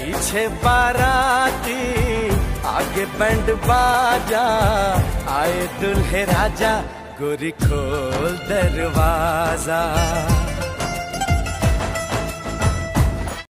पीछे बाराती आगे बैंड बाजा, आए दुल्हे राजा गोरी खोल दरवाजा।